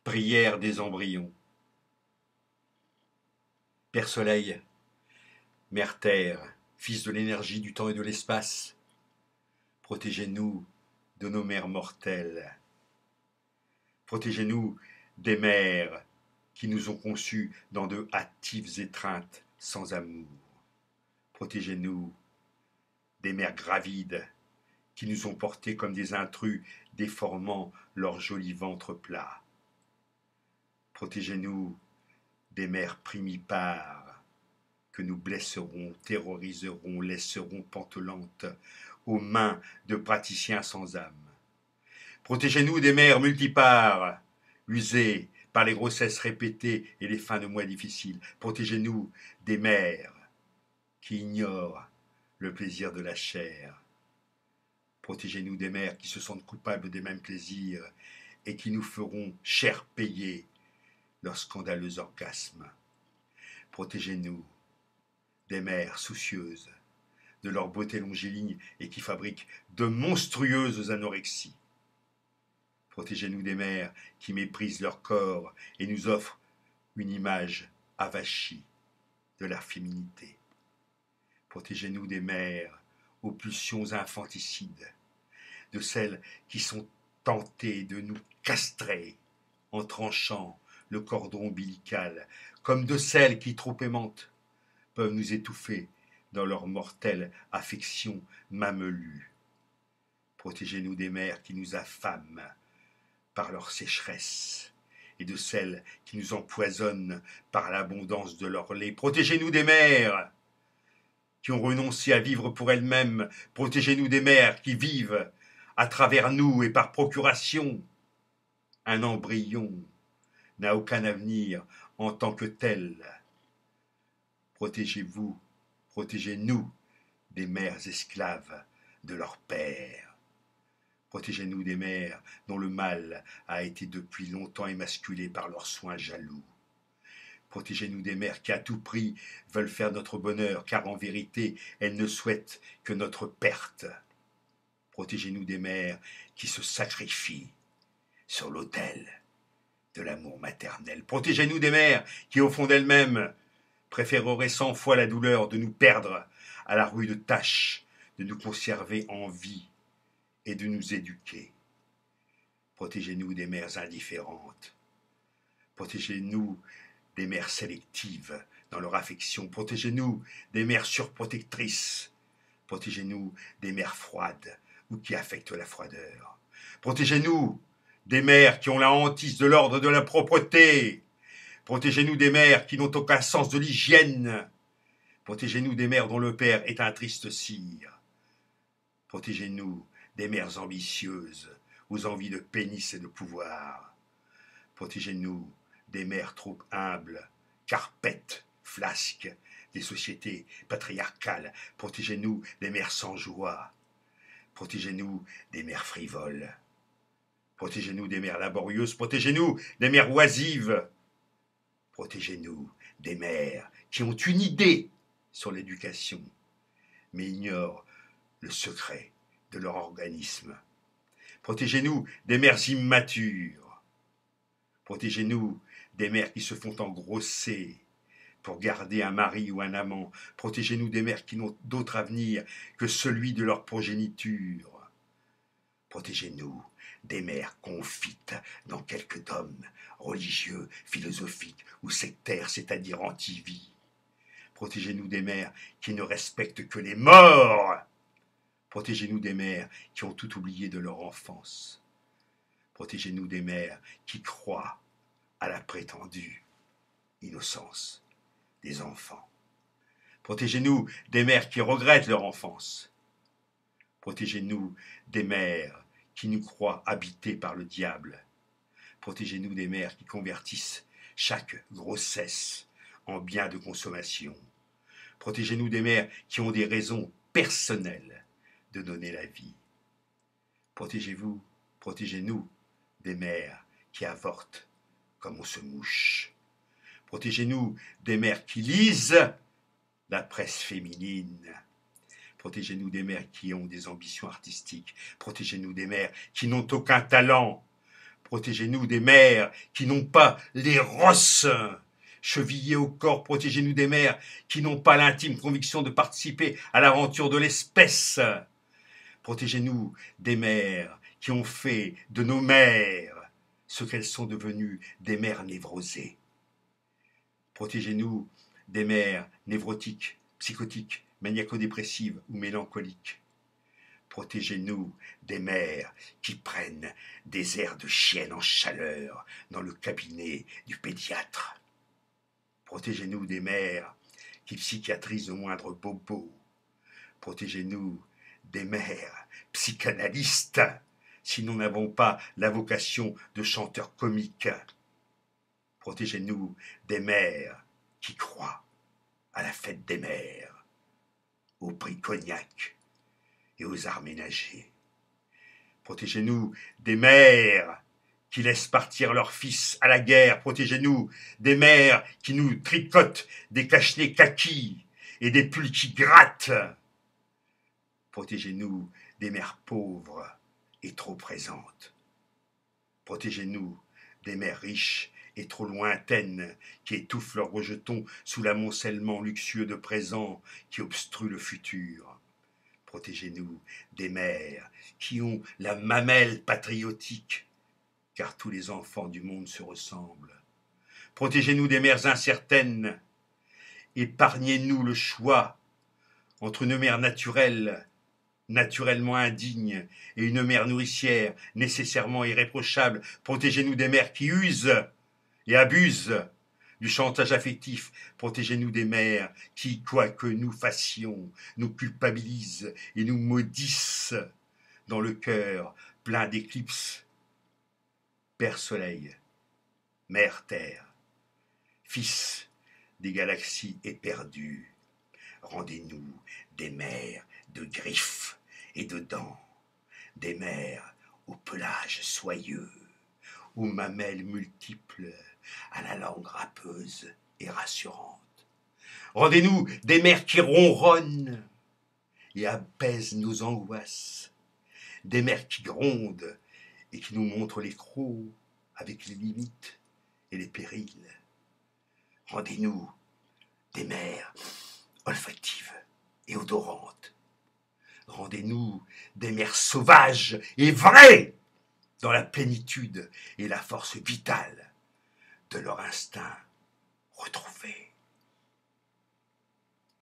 Prière des embryons. Père Soleil, Mère Terre, Fils de l'énergie, du temps et de l'espace, protégez-nous de nos mères mortelles. Protégez-nous des mères qui nous ont conçus dans de hâtives étreintes sans amour. Protégez-nous des mères gravides qui nous ont portés comme des intrus déformant leur joli ventre plat. Protégez-nous des mères primipares que nous blesserons, terroriserons, laisserons pantelantes aux mains de praticiens sans âme. Protégez-nous des mères multipares, usées par les grossesses répétées et les fins de mois difficiles. Protégez-nous des mères qui ignorent le plaisir de la chair. Protégez-nous des mères qui se sentent coupables des mêmes plaisirs et qui nous feront cher payer leurs scandaleux orgasmes. Protégez-nous des mères soucieuses de leur beauté longiligne et qui fabriquent de monstrueuses anorexies. Protégez-nous des mères qui méprisent leur corps et nous offrent une image avachie de leur féminité. Protégez-nous des mères aux pulsions infanticides, de celles qui sont tentées de nous castrer en tranchant le cordon ombilical, comme de celles qui, trop aimantes, peuvent nous étouffer dans leur mortelle affection mamelue. Protégez-nous des mères qui nous affament par leur sécheresse et de celles qui nous empoisonnent par l'abondance de leur lait. Protégez-nous des mères qui ont renoncé à vivre pour elles-mêmes. Protégez-nous des mères qui vivent à travers nous et par procuration. Un embryon n'a aucun avenir en tant que tel. Protégez-vous, protégez-nous des mères esclaves de leur père. Protégez-nous des mères dont le mal a été depuis longtemps émasculé par leurs soins jaloux. Protégez-nous des mères qui à tout prix veulent faire notre bonheur, car en vérité, elles ne souhaitent que notre perte. Protégez-nous des mères qui se sacrifient sur l'autel de l'amour maternel. Protégez-nous des mères qui, au fond d'elles-mêmes, préféreraient 100 fois la douleur de nous perdre à la rude tâche de nous conserver en vie et de nous éduquer. Protégez-nous des mères indifférentes. Protégez-nous des mères sélectives dans leur affection. Protégez-nous des mères surprotectrices. Protégez-nous des mères froides ou qui affectent la froideur. Protégez-nous des mères qui ont la hantise de l'ordre de la propreté. Protégez-nous des mères qui n'ont aucun sens de l'hygiène. Protégez-nous des mères dont le père est un triste sire. Protégez-nous des mères ambitieuses, aux envies de pénis et de pouvoir. Protégez-nous des mères trop humbles, carpettes, flasques, des sociétés patriarcales. Protégez-nous des mères sans joie. Protégez-nous des mères frivoles. Protégez-nous des mères laborieuses. Protégez-nous des mères oisives. Protégez-nous des mères qui ont une idée sur l'éducation, mais ignorent le secret de leur organisme. Protégez-nous des mères immatures. Protégez-nous des mères qui se font engrosser pour garder un mari ou un amant. Protégez-nous des mères qui n'ont d'autre avenir que celui de leur progéniture. Protégez-nous des mères confites dans quelque dogme religieux, philosophique ou sectaire, c'est-à-dire anti-vie. Protégez-nous des mères qui ne respectent que les morts. Protégez-nous des mères qui ont tout oublié de leur enfance. Protégez-nous des mères qui croient à la prétendue innocence des enfants. Protégez-nous des mères qui regrettent leur enfance. Protégez-nous des mères qui nous croient habités par le diable. Protégez-nous des mères qui convertissent chaque grossesse en bien de consommation. Protégez-nous des mères qui ont des raisons personnelles de donner la vie. Protégez-vous, protégez-nous des mères qui avortent comme on se mouche. Protégez-nous des mères qui lisent la presse féminine. Protégez-nous des mères qui ont des ambitions artistiques. Protégez-nous des mères qui n'ont aucun talent. Protégez-nous des mers qui n'ont pas les rosses chevillées au corps. Protégez-nous des mers qui n'ont pas l'intime conviction de participer à l'aventure de l'espèce. Protégez-nous des mères qui ont fait de nos mères ce qu'elles sont devenues, des mères névrosées. Protégez-nous des mères névrotiques, psychotiques, maniaco-dépressives ou mélancoliques. Protégez-nous des mères qui prennent des airs de chienne en chaleur dans le cabinet du pédiatre. Protégez-nous des mères qui psychiatrisent au moindre bobo. Protégez-nous des mères psychanalystes si nous n'avons pas la vocation de chanteurs comiques. Protégez-nous des mères qui croient à la fête des mères, au prix cognac et aux arts ménagers. Protégez-nous des mères qui laissent partir leurs fils à la guerre. Protégez-nous des mères qui nous tricotent des cache-nez kakis et des pulls qui grattent. Protégez-nous des mères pauvres et trop présentes. Protégez-nous des mères riches et trop lointaines qui étouffent leurs rejetons sous l'amoncellement luxueux de présents qui obstruent le futur. Protégez-nous des mères qui ont la mamelle patriotique, car tous les enfants du monde se ressemblent. Protégez-nous des mères incertaines. Épargnez-nous le choix entre une mère naturelle, naturellement indigne, et une mère nourricière, nécessairement irréprochable. Protégez-nous des mères qui usent et abusent du chantage affectif. Protégez-nous des mères qui, quoi que nous fassions, nous culpabilisent et nous maudissent dans le cœur plein d'éclipses. Père Soleil, Mère Terre, Fils des galaxies éperdues, rendez-nous des mères de griffes et de dents, des mères au pelage soyeux, aux mamelles multiples, à la langue râpeuse et rassurante. Rendez-nous des mères qui ronronnent et apaisent nos angoisses, des mères qui grondent et qui nous montrent les crocs avec les limites et les périls. Rendez-nous des mères olfactives et odorantes. Rendez-nous des mères sauvages et vraies dans la plénitude et la force vitale de leur instinct retrouvé.